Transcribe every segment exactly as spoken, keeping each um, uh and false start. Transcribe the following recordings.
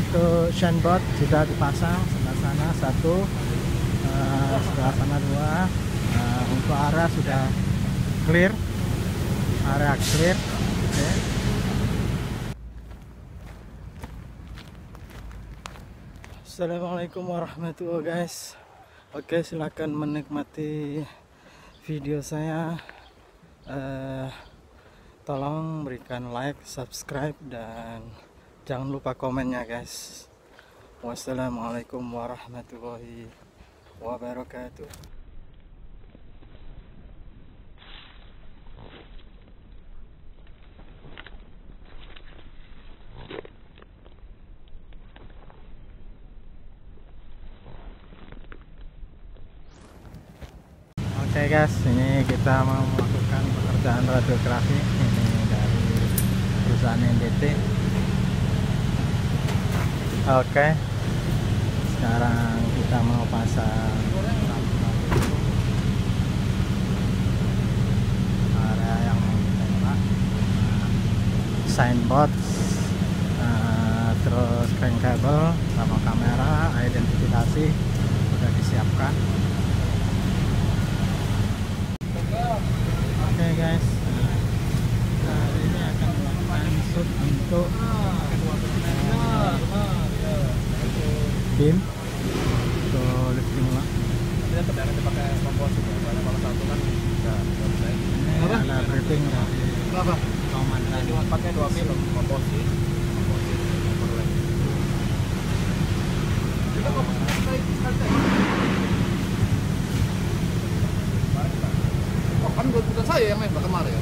untuk sandboard sudah dipasang sebelah sana satu, uh, sebelah sana dua. Uh, untuk arah sudah clear, area clear. Okay. Assalamualaikum warahmatullahi wabarakatuh guys. Oke, silakan menikmati video saya. Uh, tolong berikan like, subscribe, dan jangan lupa komennya guys. Wassalamualaikum warahmatullahi wabarakatuh. Oke okay guys, ini kita mau melakukan pekerjaan radiografi ini dari perusahaan N D E. Oke, okay. Sekarang kita mau pasang area yang mau ditembak, signboard, uh, terus crank cable sama kamera, identifikasi sudah disiapkan. Oke okay guys, nah, hari ini akan melakukan shoot untuk uh, beam untuk lifting lah. Ini tetap yang dipakai komposit ya, karena kalau satu kan nggak bisa. Ini ada briefing dari berapa? komandan. Ini pakai dua film komposit, komposit overlap. Kita komposit kita kan bukan saya yang nembak kemarin.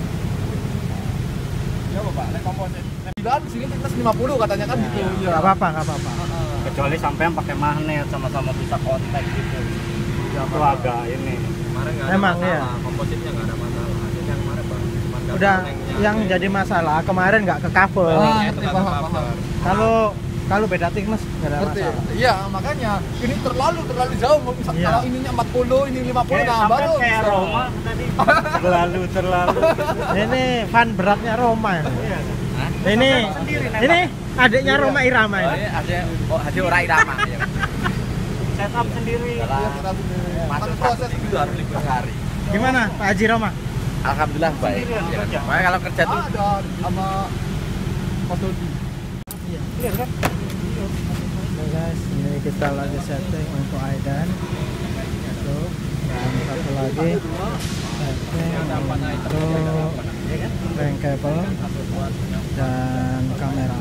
Ya Bapak, nek komposit. Dan di sini kita lima puluh katanya kan gitu. Ya, enggak apa-apa, enggak apa-apa. Kecuali sampai yang pakai magnet sama-sama bisa kontak gitu. Ya, itu agak ini. Kemarin enggak ada Emang, masalah, iya. kompositnya enggak ada masalah. Hasilnya yang kemarin Bang, cuma Udah yang aja. Jadi masalah kemarin nggak ke cover. Ah, itu paham, paham. Kalau kalau beda thickness nggak ada masalah. Iya, makanya ini terlalu terlalu jauh. Misal Iya. kalau ininya empat puluh, ini lima puluh, nah baru kayak bisa. Roma tadi. Terlalu terlalu. Ini fan beratnya Roma ini. Iya. Ini ini adiknya Roma Irama ini. Ada oh, ada orang irama ya. Setup sendiri. Masuk proses itu harus libur hari. Gimana Pak Haji Roma? Alhamdulillah baik. Sendirian kerja. Makanya kalau kerja tuh ada sama Kosodi. Iya, clear kan? Oke guys, ini kita lagi setting untuk Aidan. Itu dan satu lagi setting untuk crank cable dan kamera.